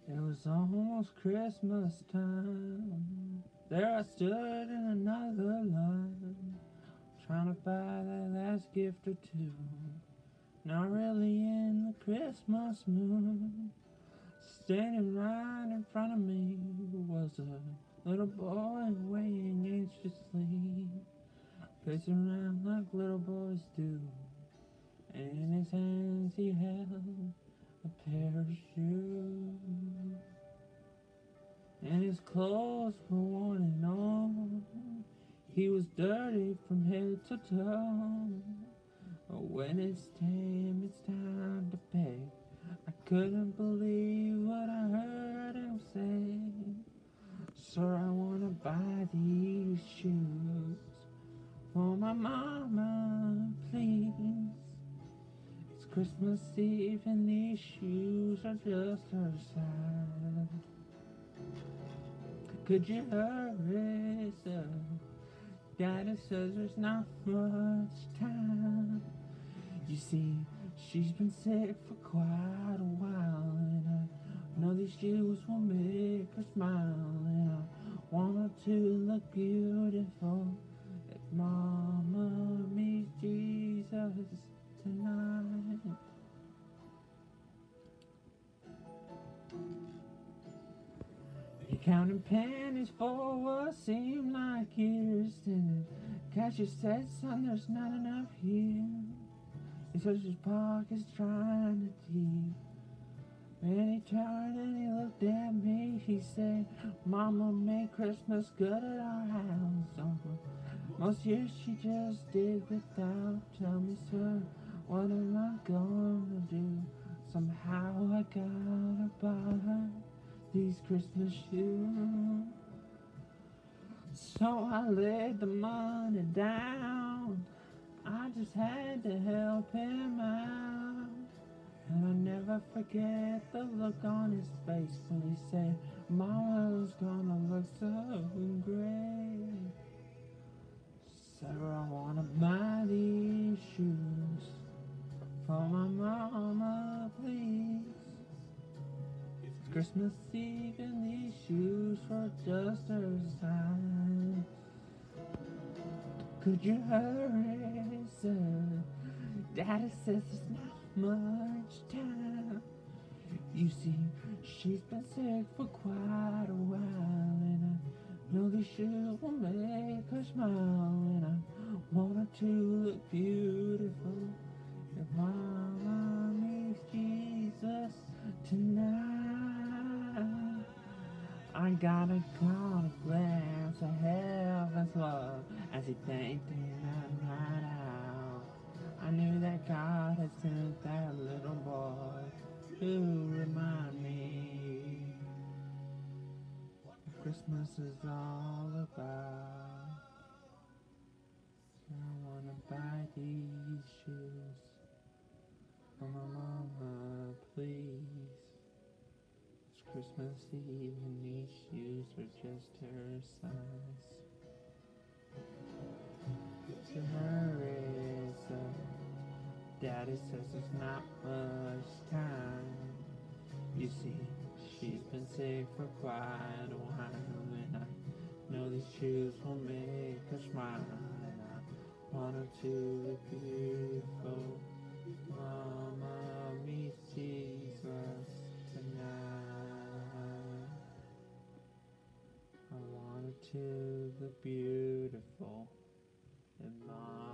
It was almost Christmas time. There I stood in another line, trying to buy that last gift or two. Not really in the Christmas mood. Standing right in front of me was a little boy waiting anxiously, pacing around like little boys do. And in his hands he held a pair of shoes. And his clothes were worn and old. He was dirty from head to toe. But when it's time to pay, I couldn't believe what I heard him say. Sir, I wanna buy these shoes for my mama, please. It's Christmas Eve and these shoes are just her size. Could you hurry, sir? Daddy says there's not much time. You see, she's been sick for quite a while, and I know these shoes will make her smile, and I want her to look beautiful if Mama meets Jesus tonight. He counted pennies for what seemed like years, and the cashier said, "Son, there's not enough here." He searched his pockets trying to deep. And he turned and he looked at me. He said, "Mama made Christmas good at our house. Most years she just did without. Tell me, sir, what am I gonna do? Somehow I gotta buy these Christmas shoes." So I laid the money down. I just had to help him out. And I never forget the look on his face when he said, "Mama's gonna look so great." Sir, I wanna buy these shoes for my mama, please. It's Christmas Eve and these shoes are just her size. Could you hurry, sir? Daddy says there's not much time. You see, she's been sick for quite a while, and I know these shoes will make her smile, and I want her to look beautiful if Mama meets Jesus tonight. I got a glance of heaven's love as he thanked him and right out. I knew that God had sent that little boy to remind me what Christmas is all about. So I wanna buy these shoes for my mama, please. It's Christmas Eve and these shoes are just her size. To hurry, so Daddy says there's not much time. You see, she's been sick for quite a while, and I know these shoes will make her smile, and I want her to look beautiful. Mama meets Jesus tonight. I want her to look beautiful. And